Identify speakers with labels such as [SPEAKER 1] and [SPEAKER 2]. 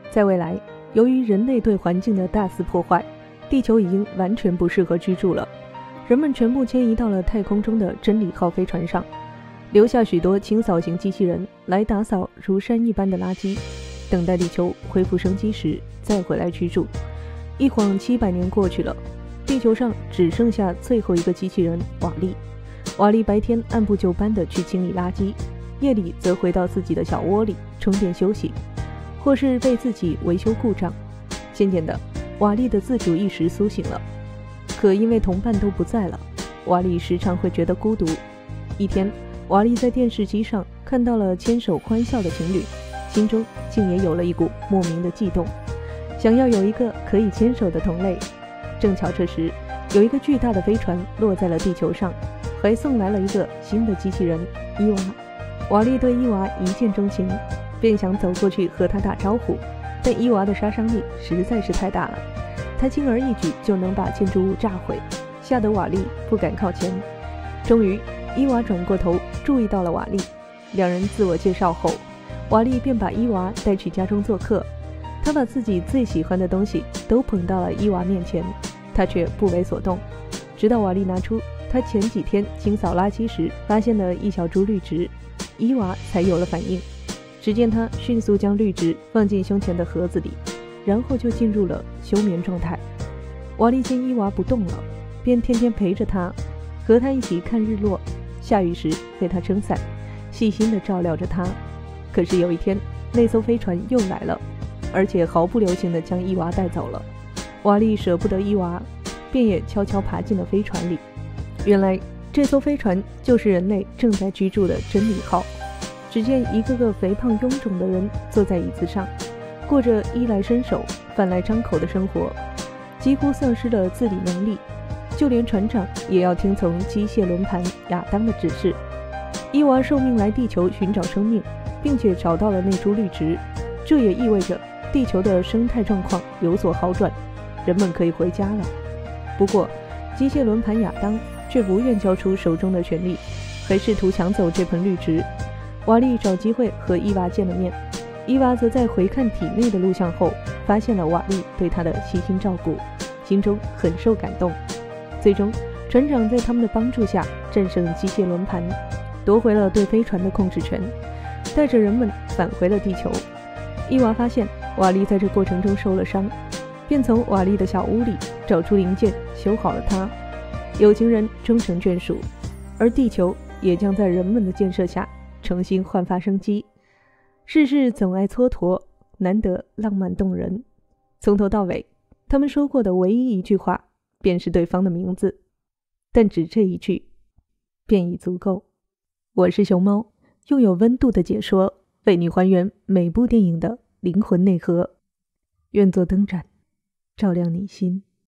[SPEAKER 1] 在未来，由于人类对环境的大肆破坏，地球已经完全不适合居住了。人们全部迁移到了太空中的真理号飞船上，留下许多清扫型机器人来打扫如山一般的垃圾，等待地球恢复生机时再回来居住。一晃700年过去了，地球上只剩下最后一个机器人瓦力。瓦力白天按部就班地去清理垃圾，夜里则回到自己的小窝里充电休息，或是被自己维修故障。渐渐的，瓦力的自主意识苏醒了。可因为同伴都不在了，瓦力时常会觉得孤独。一天，瓦力在电视机上看到了牵手欢笑的情侣，心中竟也有了一股莫名的悸动，想要有一个可以牵手的同类。正巧这时，有一个巨大的飞船落在了地球上，还送来了一个新的机器人伊娃。瓦力对伊娃一见钟情，便想走过去和他打招呼，但伊娃的杀伤力实在是太大了，他轻而易举就能把建筑物炸毁，吓得瓦力不敢靠前。终于，伊娃转过头注意到了瓦力，两人自我介绍后，瓦力便把伊娃带去家中做客。他把自己最喜欢的东西都捧到了伊娃面前，他却不为所动，直到瓦力拿出他前几天清扫垃圾时发现的一小株绿植，伊娃才有了反应。只见他迅速将绿植放进胸前的盒子里，然后就进入了休眠状态。瓦力见伊娃不动了，便天天陪着他，和他一起看日落，下雨时为他撑伞，细心地照料着他。可是有一天，那艘飞船又来了，而且毫不留情地将伊娃带走了。瓦力舍不得伊娃，便也悄悄爬进了飞船里。原来这艘飞船就是人类正在居住的真理号。只见一个个肥胖臃肿的人坐在椅子上，过着衣来伸手饭来张口的生活，几乎丧失了自理能力，就连船长也要听从机械轮盘亚当的指示。伊娃受命来地球寻找生命，并且找到了那株绿植，这也意味着地球的生态状况有所好转，人们可以回家了。不过机械轮盘亚当却不愿交出手中的权力，还试图抢走这盆绿植。瓦力找机会和伊娃见了面，伊娃则在回看体内的录像后，发现了瓦力对他的悉心照顾，心中很受感动。最终，船长在他们的帮助下战胜机械轮盘，夺回了对飞船的控制权，带着人们返回了地球。伊娃发现瓦力在这过程中受了伤，便从瓦力的小屋里找出零件修好了它。有情人终成眷属，而地球也将在人们的建设下重新焕发生机。世事总爱蹉跎，难得浪漫动人。从头到尾，他们说过的唯一一句话便是对方的名字，但只这一句便已足够。我是熊猫，用有温度的解说为你还原每部电影的灵魂内核，愿做灯盏照亮你心。